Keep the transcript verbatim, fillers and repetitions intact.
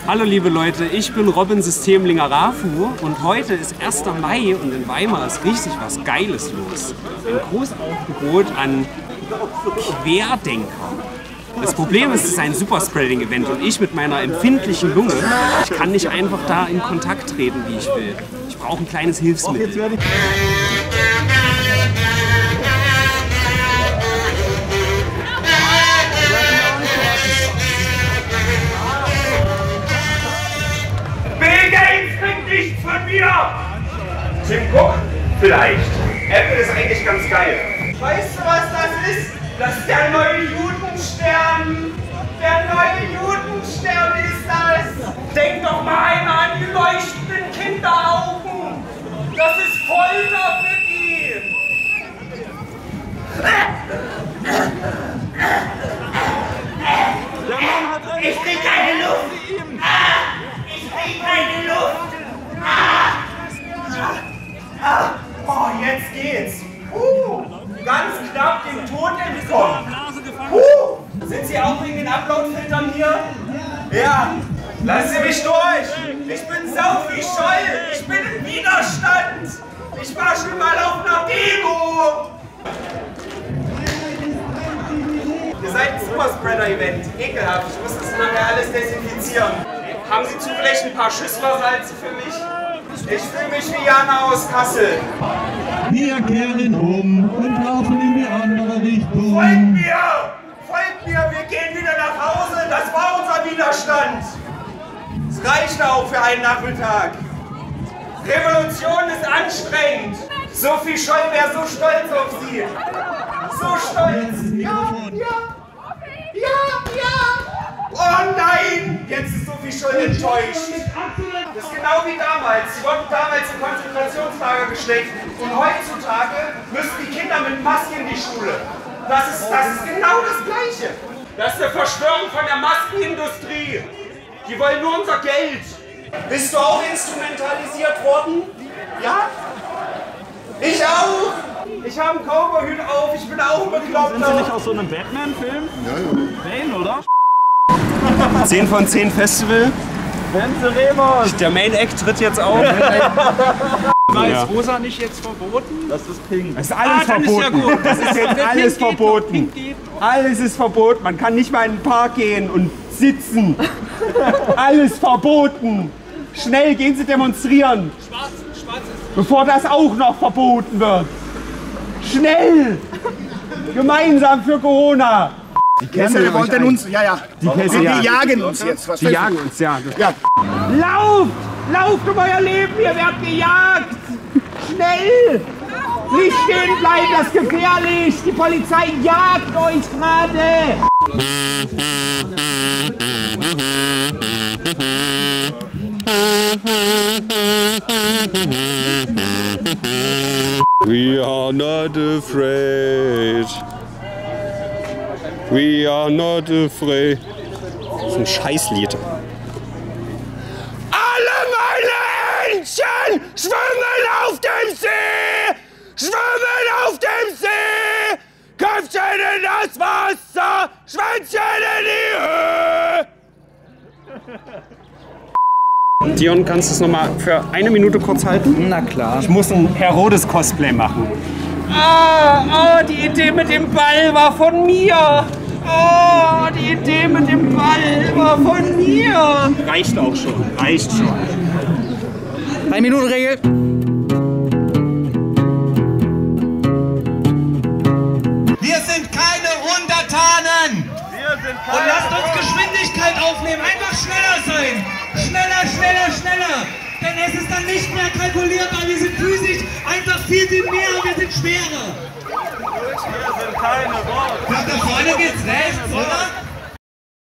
Hallo liebe Leute, ich bin Robin Systemlinger Rafu und heute ist erster Mai und in Weimar ist richtig was Geiles los. Ein Großaufgebot an Querdenker. Das Problem ist, es ist ein Superspreading-Event und ich mit meiner empfindlichen Lunge, ich kann nicht einfach da in Kontakt treten, wie ich will. Ich brauche ein kleines Hilfsmittel. Nichts von mir! Tim Cook? Vielleicht. Apple ist eigentlich ganz geil. Weißt du, was das ist? Das ist der neue Judenstern. Der neue Judenstern ist das. Denk doch mal einmal an die leuchtenden Kinderaugen. Das ist Folter für die. Ich krieg keine Luft. Ich krieg keine Luft. Ah. Ah. Oh, jetzt geht's. Uh. Ganz knapp dem Tod entkommen. Uh. Sind Sie auch wegen den Upload-Filtern hier? Ja. Lassen Sie mich durch. Ich bin Sophie Scholl. Ich bin im Widerstand. Ich war schon mal auf einer Demo. Ihr seid ein Superspreader-Event. Ekelhaft. Ich muss das nachher alles desinfizieren. Haben Sie zufällig ein paar Schüsslersalze für mich? Ich fühle mich wie Jana aus Kassel. Wir kehren um und laufen in die andere Richtung. Folgt mir! Folgt mir! Wir gehen wieder nach Hause. Das war unser Widerstand. Es reicht auch für einen Nachmittag. Revolution ist anstrengend. Sophie Scholl wäre so stolz auf Sie. So stolz. Ja, ja. Ja, ja. Oh nein! Jetzt ist Sophie Scholl enttäuscht. Das ist genau wie damals. Sie wurden damals in Konzentrationslager gesteckt. Und heutzutage müssen die Kinder mit Maske in die Schule. Das ist, das ist genau das Gleiche. Das ist eine Verschwörung von der Maskenindustrie. Die wollen nur unser Geld. Bist du auch instrumentalisiert worden? Ja? Ich auch. Ich habe einen Cowboy-Hut auf. Ich bin auch ein Bekloppter. Sind Sie nicht aus so einem Batman-Film? Ja, ja. Bane, oder? zehn von zehn Festival. Wenzel Remus! Der Main Act tritt jetzt auf. War Ja. ist rosa nicht jetzt verboten? Das ist pink. Das ist alles Ah, dann ist ja verboten. gut. Das ist jetzt alles Pink geht verboten. noch, Pink geht noch. Alles ist verboten. Man kann nicht mal in den Park gehen und sitzen. Alles verboten. Schnell gehen Sie demonstrieren. Schwarz, schwarz ist. Bevor das auch noch verboten wird. Schnell! Gemeinsam für Corona. Die Kessel wollten uns, ja, ja. Die Kessel, die ja. jagen uns jetzt. Was Die jagen uns, ja. Ja. Lauft! Lauft um euer Leben, ihr werdet gejagt! Schnell! Nicht stehen bleiben, das ist gefährlich! Die Polizei jagt euch gerade! We are not afraid. We are not afraid. Das ist ein Scheißlied. Alle meine Entchen schwimmen auf dem See! Schwimmen auf dem See! Köpfchen in das Wasser, Schwänzchen in die Höhe! Dion, kannst du es nochmal für eine Minute kurz halten? Na klar. Ich muss ein Herodes-Cosplay machen. Ah, oh, die Idee mit dem Ball war von mir! Oh, die Idee mit dem Ball war von mir! Reicht auch schon, reicht schon. Drei Minuten Regel. Wir sind keine Untertanen! Wir sind Und lasst uns Geschwindigkeit aufnehmen, einfach schneller sein! Schneller, schneller, schneller! Denn es ist dann nicht mehr kalkulierbar, wir sind physisch einfach viel, viel mehr, wir sind schwerer! Wir sind keine Worte. Da vorne geht's rechts, oder?